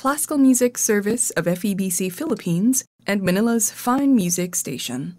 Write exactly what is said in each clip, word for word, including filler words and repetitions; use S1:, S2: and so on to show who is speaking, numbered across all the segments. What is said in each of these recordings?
S1: classical music service of F E B C Philippines and Manila's Fine Music Station.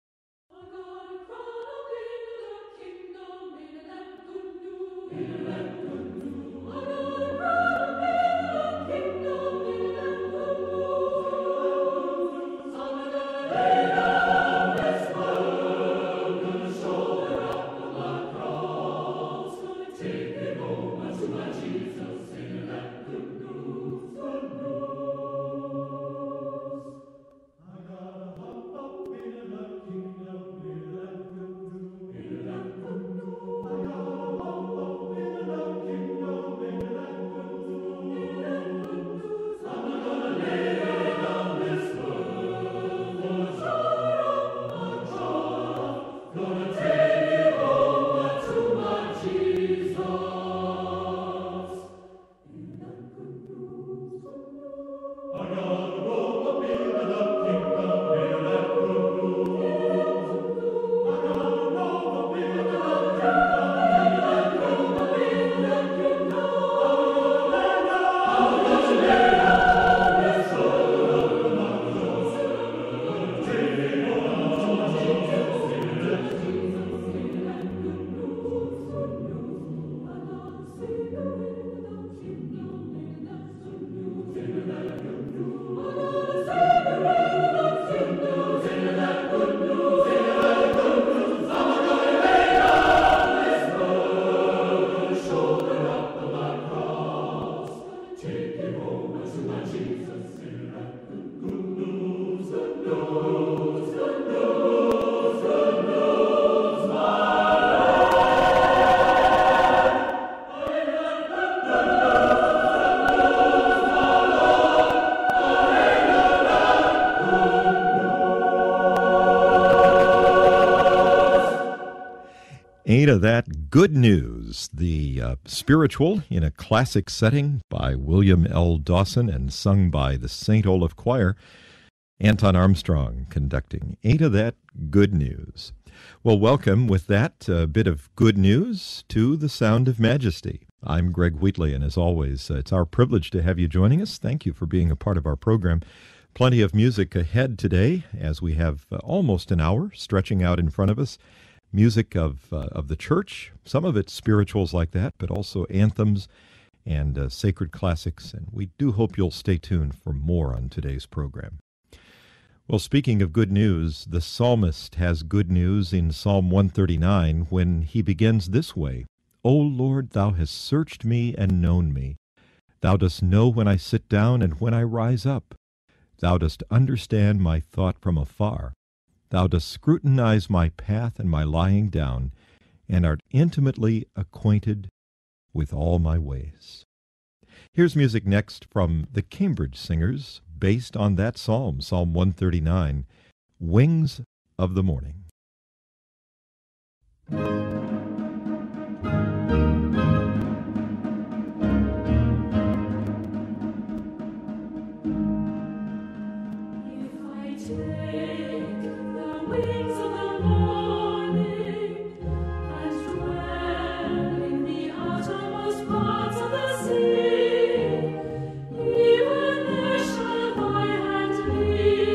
S2: Ain't of that good news, the uh, spiritual in a classic setting by William L. Dawson and sung by the Saint Olaf Choir. Anton Armstrong conducting Ain't of That Good News. Well, welcome with that uh, bit of good news to the Sound of Majesty. I'm Greg Wheatley, and as always, uh, it's our privilege to have you joining us. Thank you for being a part of our program. Plenty of music ahead today, as we have uh, almost an hour stretching out in front of us. Music of uh, of the church, some of it spirituals like that, but also anthems and uh, sacred classics. And we do hope you'll stay tuned for more on today's program. Well, speaking of good news, the psalmist has good news in Psalm one thirty-nine when he begins this way: O Lord, thou hast searched me and known me. Thou dost know when I sit down and when I rise up. Thou dost understand my thought from afar. Thou dost scrutinize my path and my lying down, and art intimately acquainted with all my ways. Here's music next from the Cambridge Singers, based on that psalm, Psalm one thirty-nine, Wings of the Morning.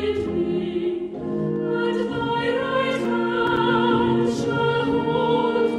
S3: Hold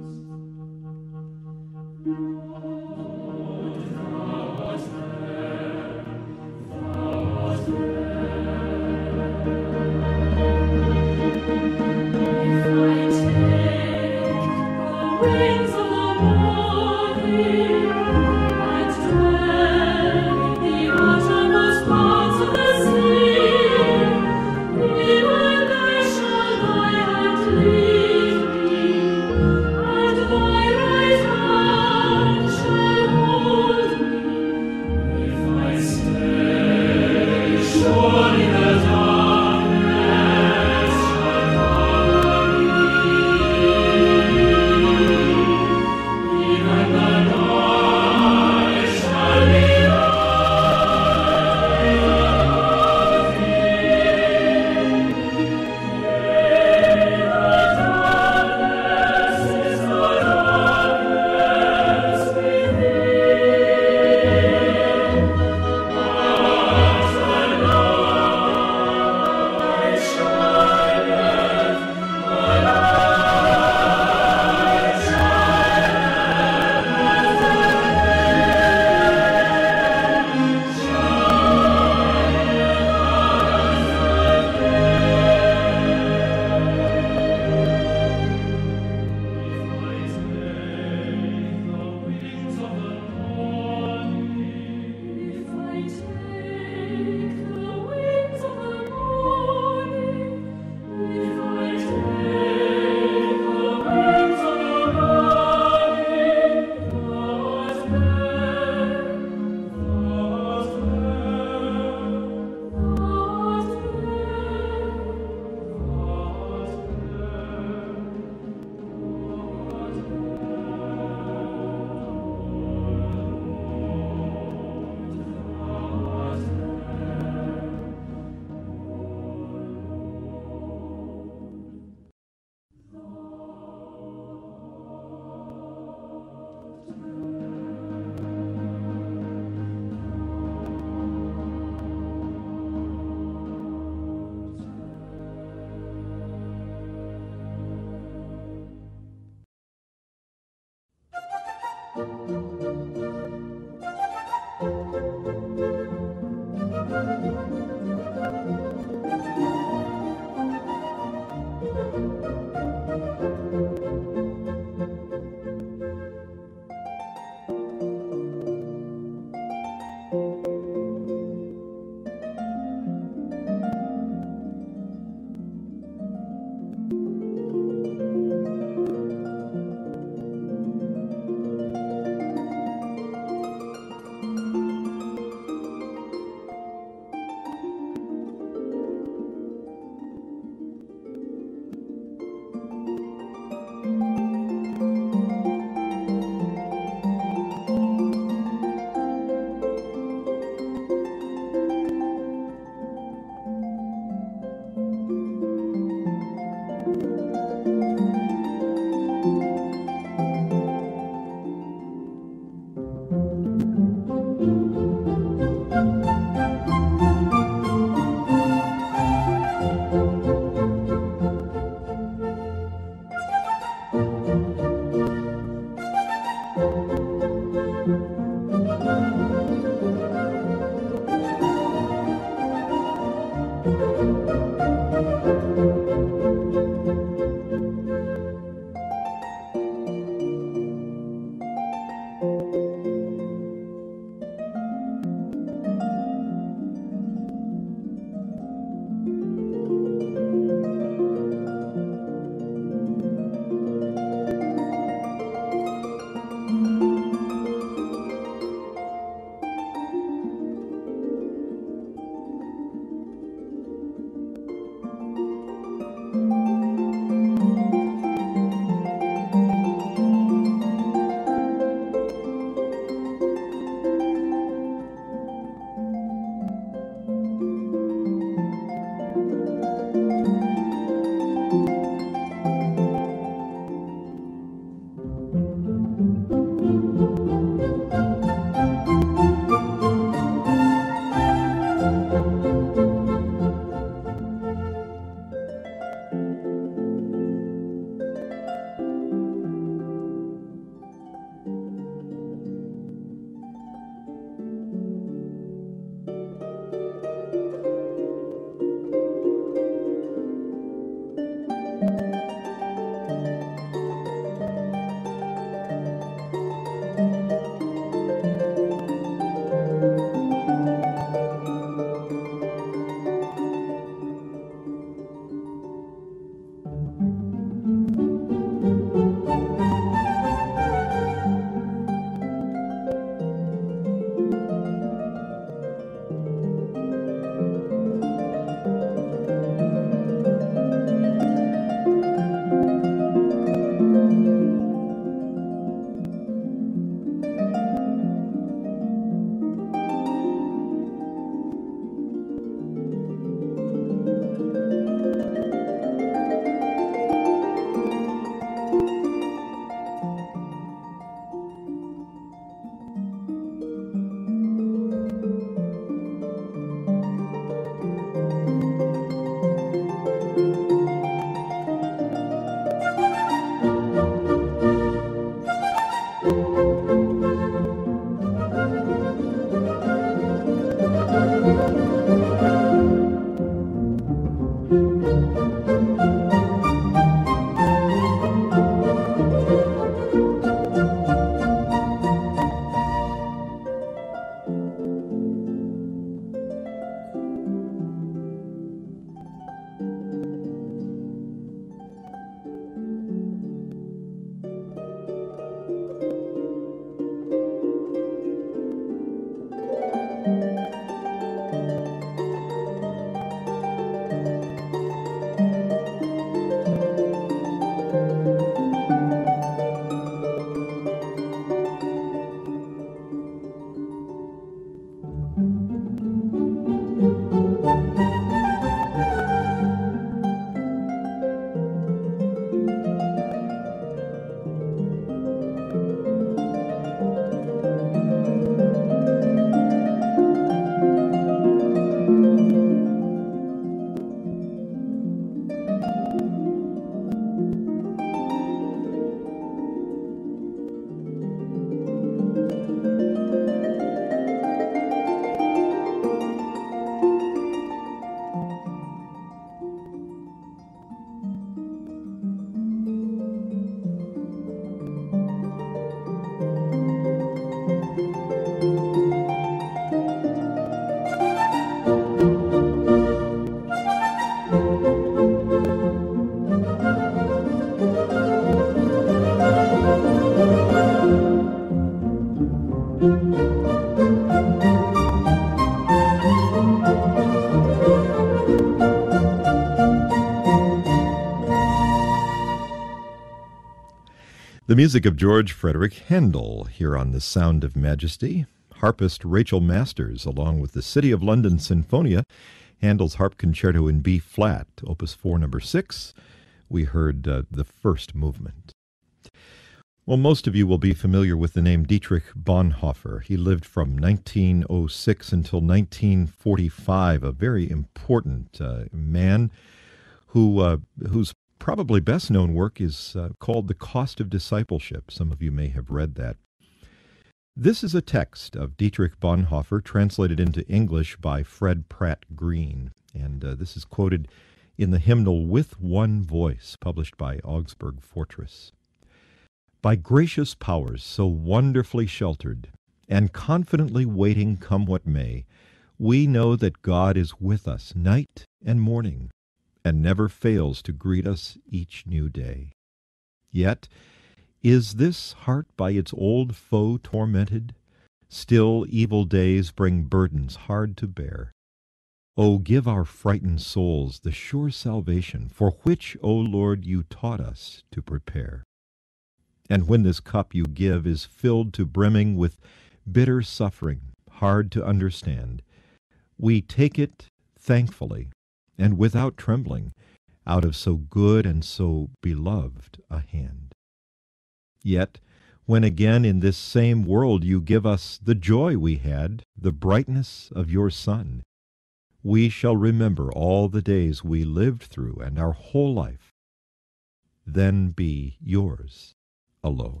S2: The music of George Frederick Handel here on The Sound of Majesty. Harpist Rachel Masters, along with the City of London Sinfonia, Handel's Harp Concerto in B flat, Opus four, number six. We heard uh, the first movement. Well, most of you will be familiar with the name Dietrich Bonhoeffer. He lived from nineteen oh six until nineteen forty-five, a very important uh, man who uh, whose probably best known work is uh, called The Cost of Discipleship. Some of you may have read that. This is a text of Dietrich Bonhoeffer translated into English by Fred Pratt Green, and uh, this is quoted in the hymnal With One Voice, published by Augsburg Fortress. By gracious powers so wonderfully sheltered, and confidently waiting come what may, we know that God is with us night and morning, and never fails to greet us each new day. Yet, is this heart by its old foe tormented? Still evil days bring burdens hard to bear. O give our frightened souls the sure salvation, for which, O Lord, you taught us to prepare. And when this cup you give is filled to brimming with bitter suffering, hard to understand, we take it thankfully, and without trembling, out of so good and so beloved a hand. Yet, when again in this same world you give us the joy we had, the brightness of your sun, we shall remember all the days we lived through and our whole life, then be yours alone.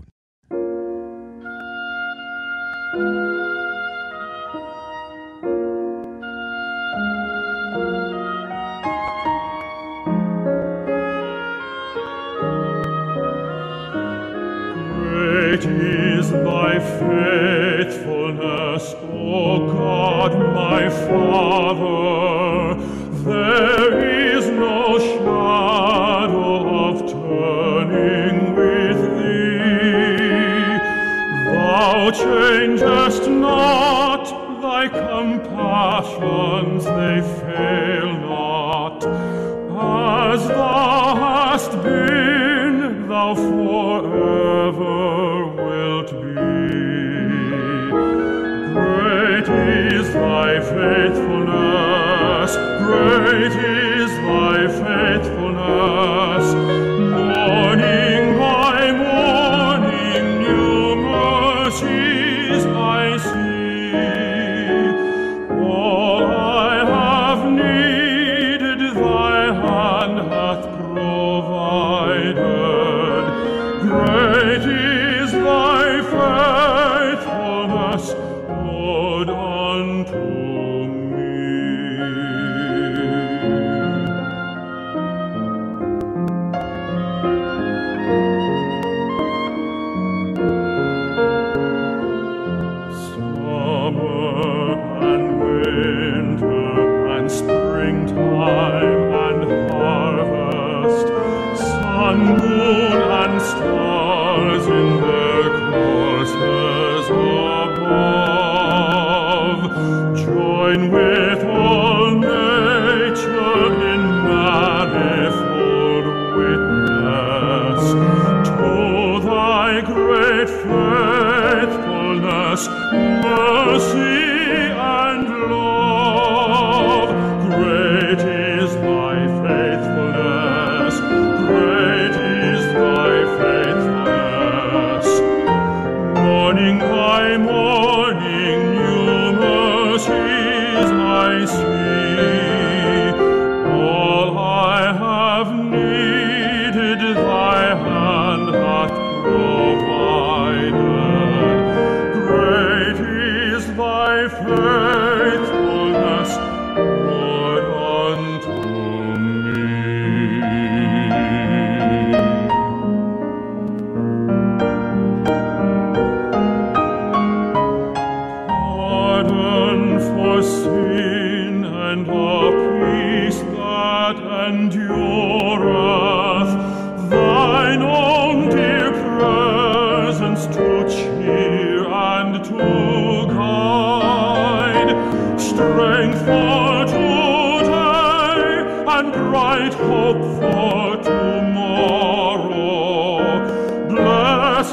S3: Great is thy faithfulness, O God, my Father. There is no shadow of turning with thee. Thou changest not, thy compassions, they fail not. As thou hast been, thou forever wilt be. Great is thy faithfulness, great is thy faithfulness. Morning by morning new mercies I see. All I have needed thy hand hath provided. Great is thy faithfulness, Lord, unto me. Summer and winter and springtime and harvest, sun, moon, and stars in their courses above, join with all nature in manifold witness to thy great faithfulness, mercy, and love. Great is thy faithfulness, great is thy faithfulness. Morning by morning new mercies I see. All I have needed thy hand hath provided. Great is thy faithfulness, Lord, unto me. Pardon for sin and a peace that endureth, thine own dear presence to cheer and to guide, strength for today and bright hope for tomorrow. Bless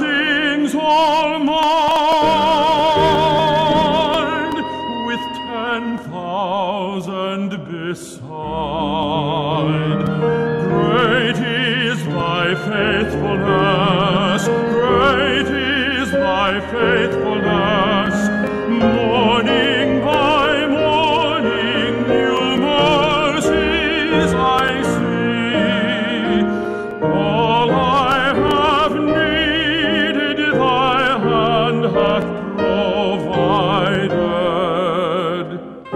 S3: faithfulness, great is thy faithfulness. Morning by morning, new mercies I see. All I have needed, thy hand hath provided.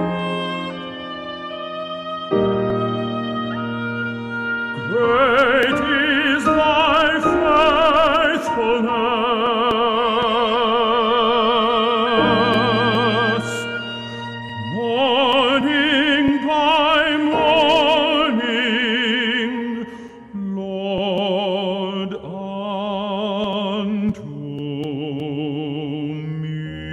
S3: Great is thy faithfulness. Morning by morning, Lord, unto me.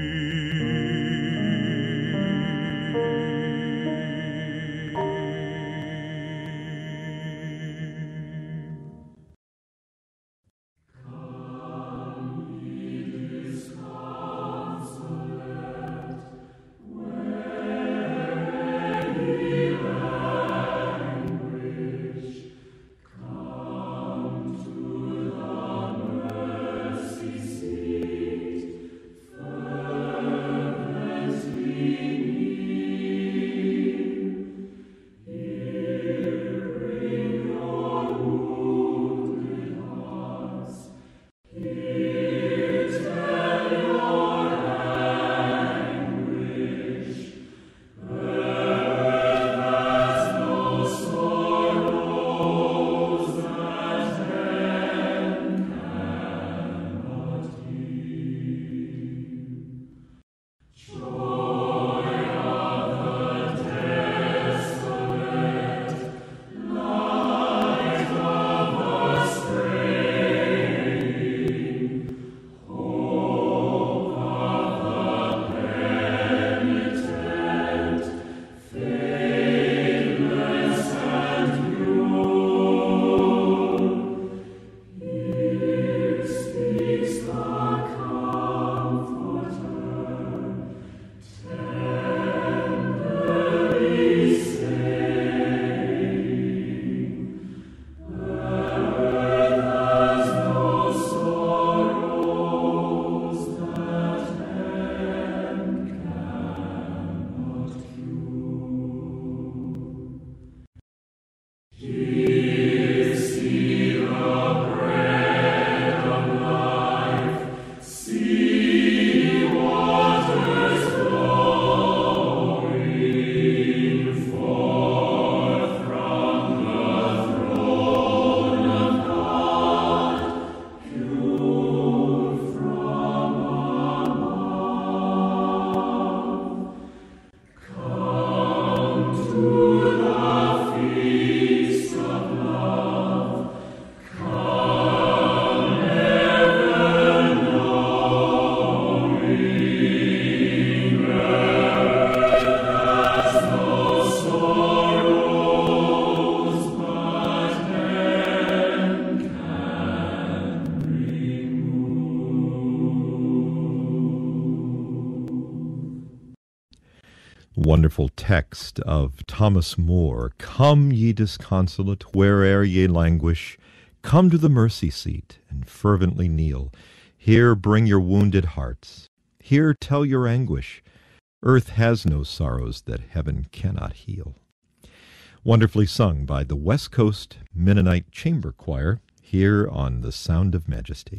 S2: Wonderful text of Thomas Moore. Come, ye disconsolate, where'er ye languish, come to the mercy seat and fervently kneel. Here bring your wounded hearts. Here tell your anguish. Earth has no sorrows that heaven cannot heal. Wonderfully sung by the West Coast Mennonite Chamber Choir here on The Sound of Majesty.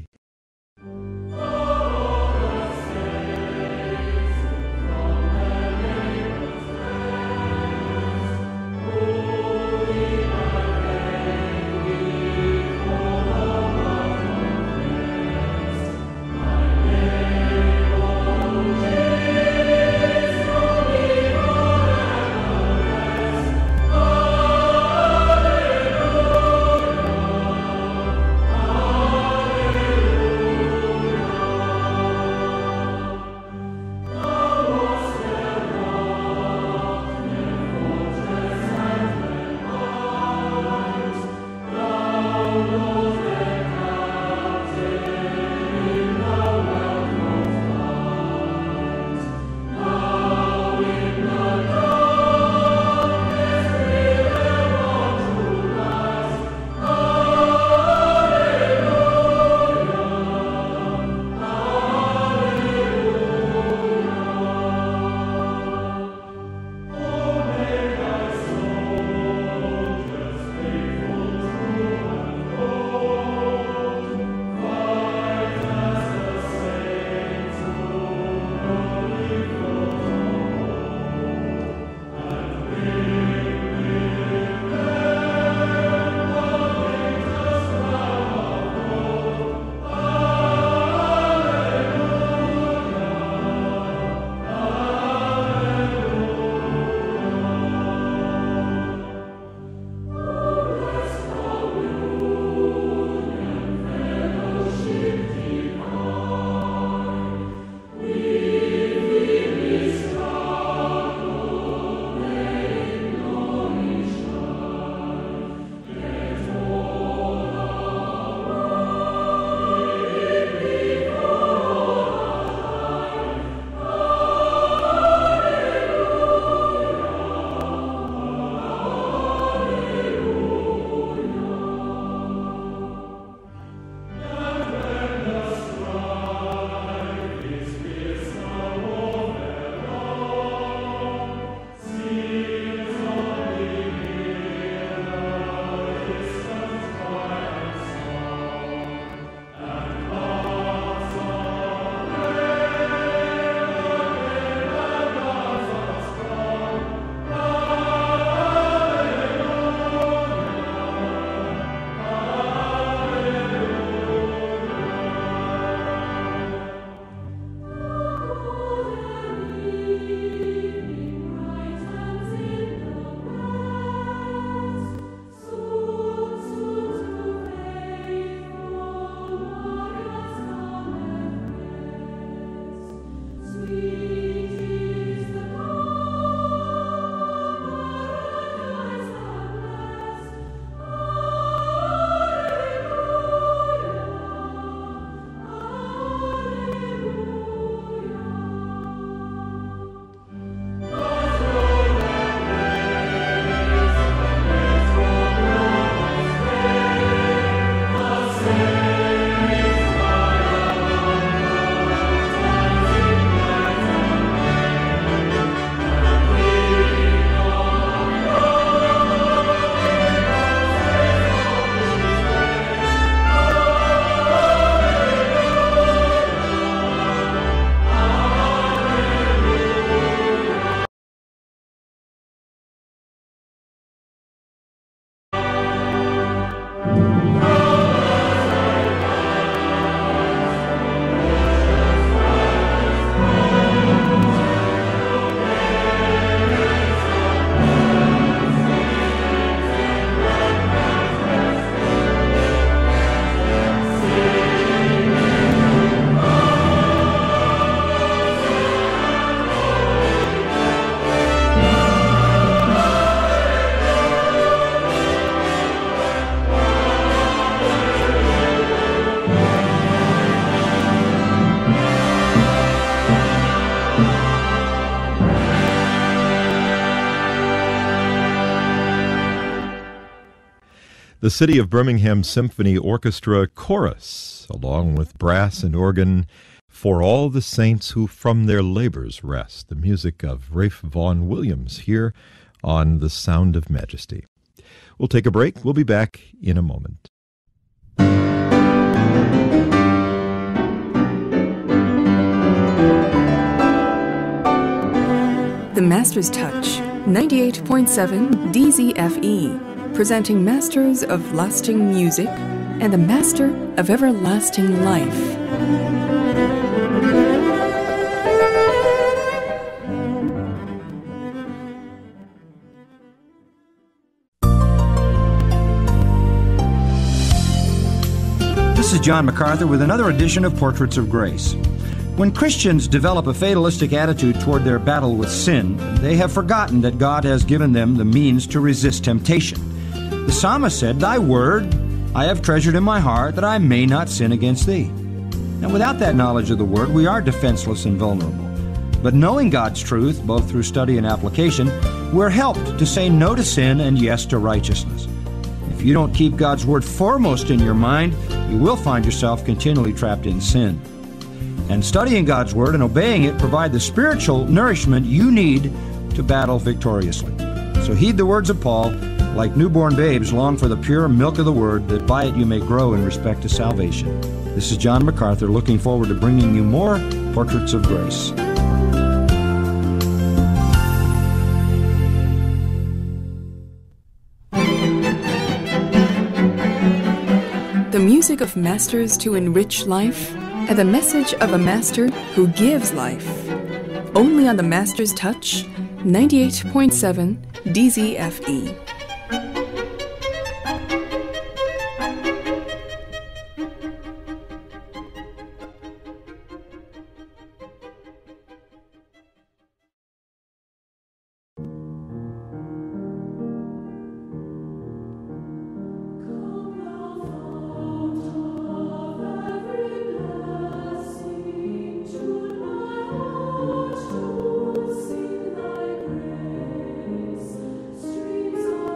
S3: Alleluia.
S2: The City of Birmingham Symphony Orchestra Chorus, along with brass and organ, For All the Saints Who From Their Labors Rest, the music of Ralph Vaughan Williams here on The Sound of Majesty. We'll take a break. We'll be back in a moment.
S1: The Master's Touch, ninety-eight point seven D Z F E, presenting Masters of Lasting Music and the Master of Everlasting Life.
S4: This is John MacArthur with another edition of Portraits of Grace. When Christians develop a fatalistic attitude toward their battle with sin, they have forgotten that God has given them the means to resist temptation. The psalmist said, "Thy word I have treasured in my heart, that I may not sin against thee." And without that knowledge of the word, we are defenseless and vulnerable. But knowing God's truth, both through study and application, we're helped to say no to sin and yes to righteousness. If you don't keep God's word foremost in your mind, you will find yourself continually trapped in sin. And studying God's word and obeying it provide the spiritual nourishment you need to battle victoriously. So heed the words of Paul. Like newborn babes, long for the pure milk of the word, that by it you may grow in respect to salvation. This is John MacArthur, looking forward to bringing you more Portraits of Grace.
S1: The music of masters to enrich life, and the message of a master who gives life. Only on the Master's Touch, ninety-eight point seven D Z F E.
S5: Streams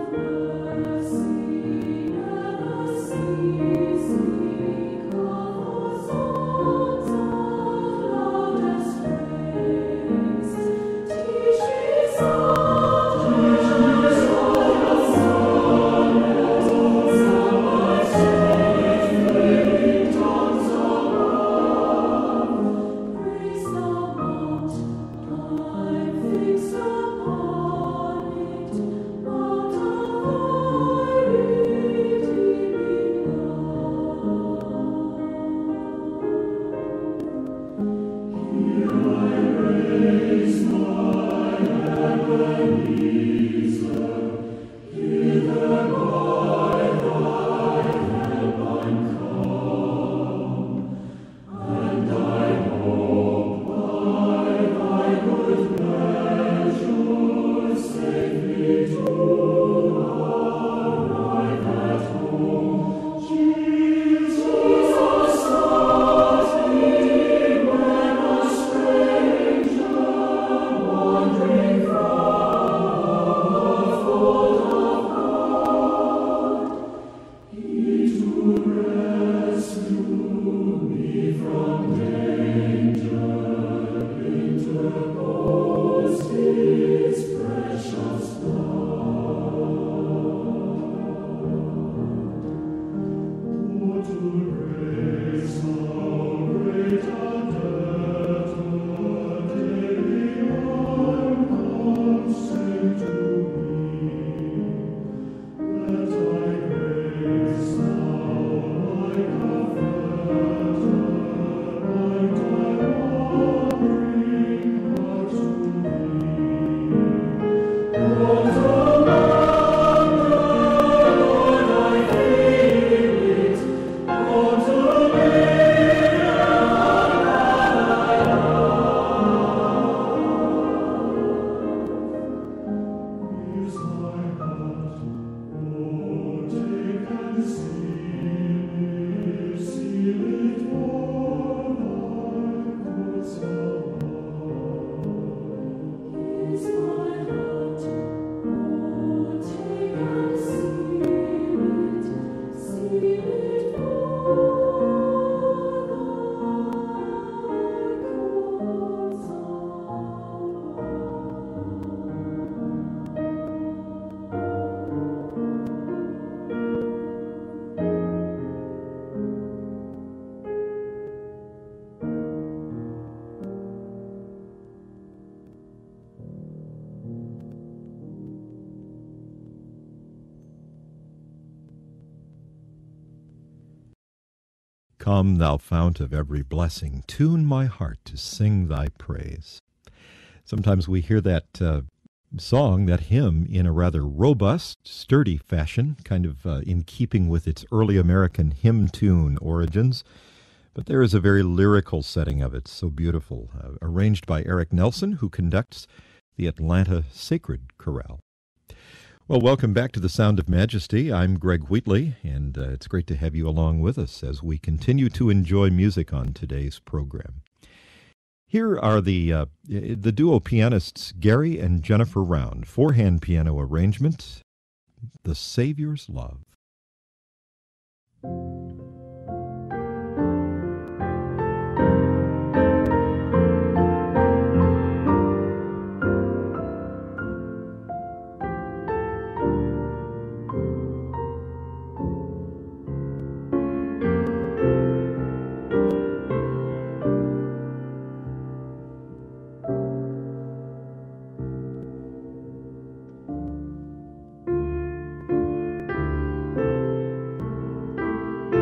S2: Come, thou fount of every blessing, tune my heart to sing thy praise. Sometimes we hear that uh, song, that hymn, in a rather robust, sturdy fashion, kind of uh, in keeping with its early American hymn tune origins. But there is a very lyrical setting of it, so beautiful, uh, arranged by Eric Nelson, who conducts the Atlanta Sacred Chorale. Well, welcome back to the Sound of Majesty. I'm Greg Wheatley, and uh, it's great to have you along with us as we continue to enjoy music on today's program. Here are the uh, the duo pianists Gary and Jennifer Round, four-hand piano arrangement, The Savior's Love.
S5: Thank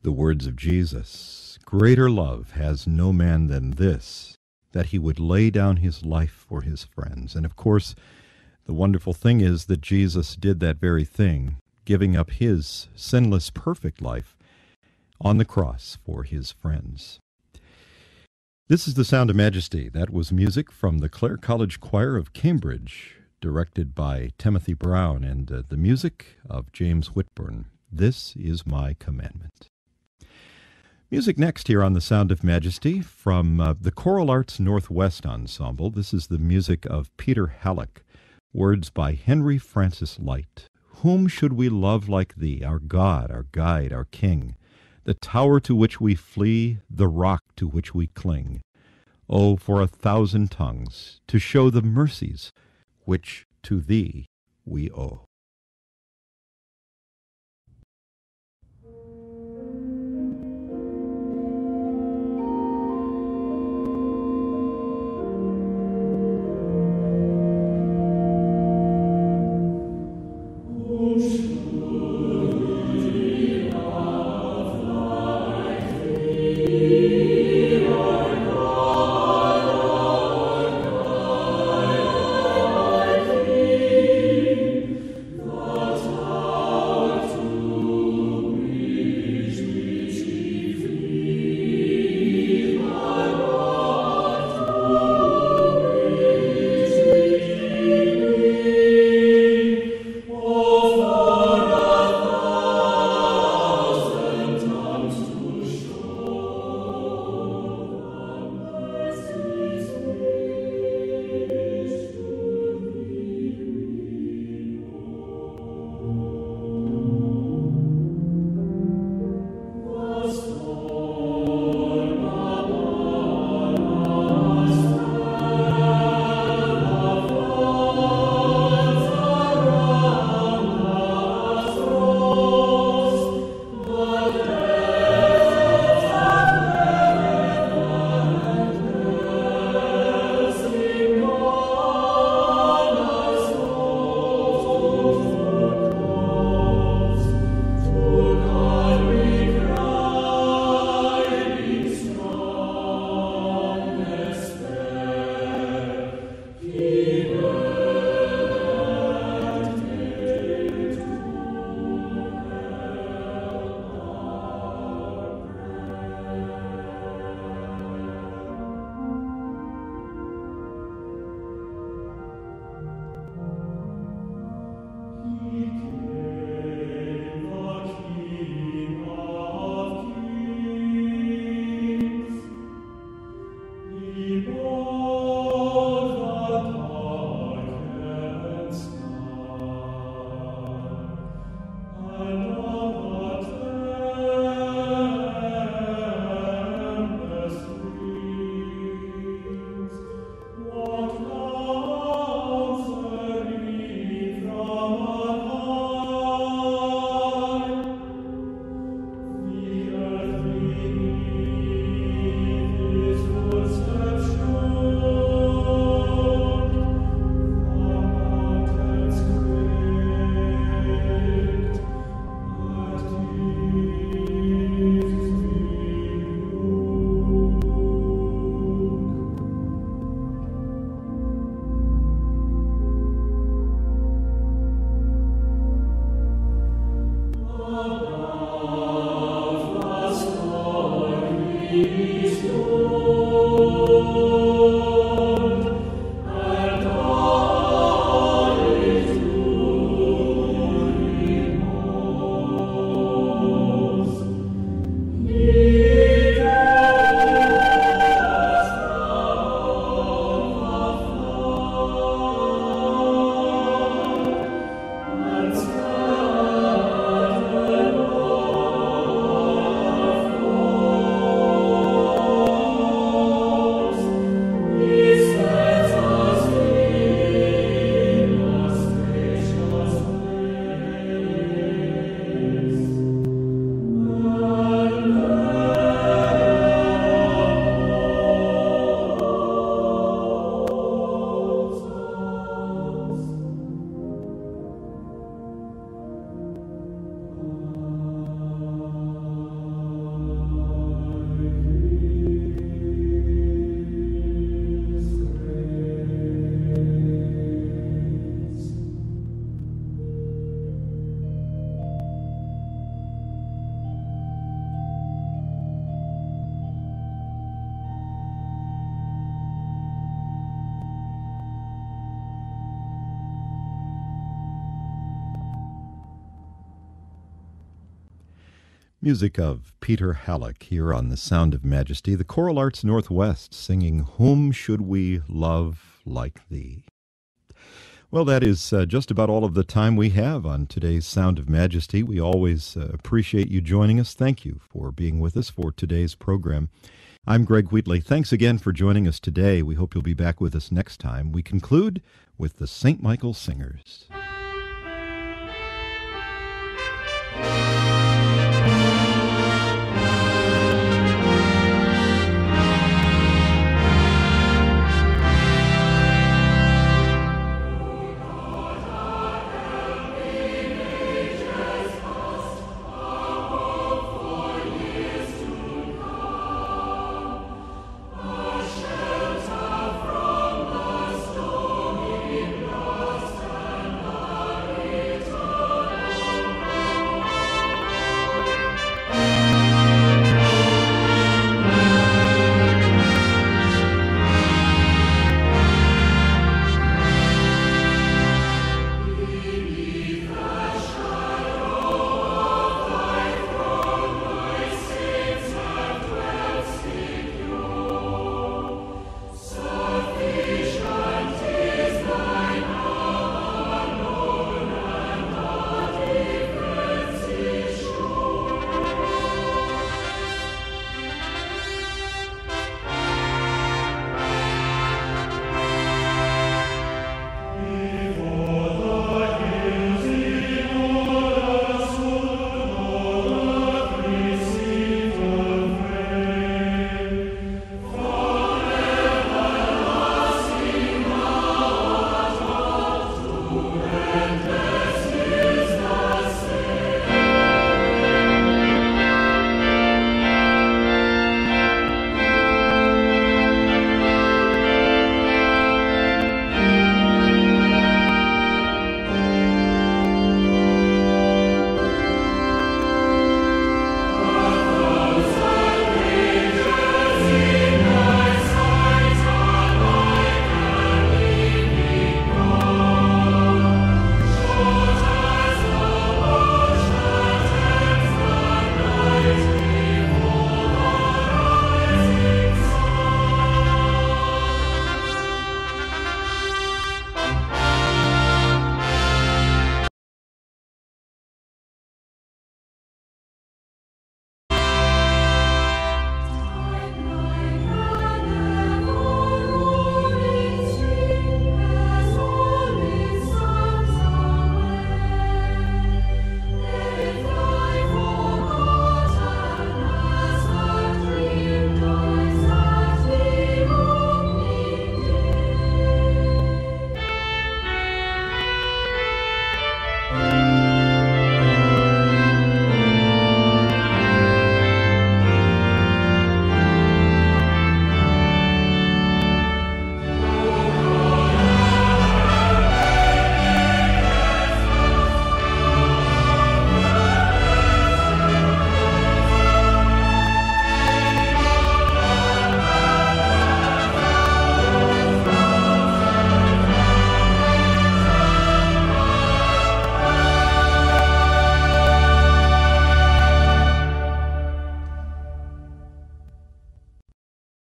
S2: the words of Jesus, "Greater love has no man than this, that he would lay down his life for his friends." And of course, the wonderful thing is that Jesus did that very thing, giving up his sinless, perfect life on the cross for his friends. This is the sound of Majesty. That was music from the Clare College Choir of Cambridge, directed by Timothy Brown, and uh, the music of James Whitburn. This is my commandment. Music next here on the Sound of Majesty from uh, the Choral Arts Northwest Ensemble. This is the music of Peter Halleck. Words by Henry Francis Light. "Whom should we love like thee, our God, our guide, our King? The tower to which we flee, the rock to which we cling. Oh, for a thousand tongues to show the mercies which to thee we owe."
S5: Footsteps
S2: Music of Peter Halleck here on The Sound of Majesty, the Choral Arts Northwest, singing Whom Should We Love Like Thee? Well, that is uh, just about all of the time we have on today's Sound of Majesty. We always uh, appreciate you joining us. Thank you for being with us for today's program. I'm Greg Wheatley. Thanks again for joining us today. We hope you'll be back with us next time. We conclude with the Saint Michael Singers.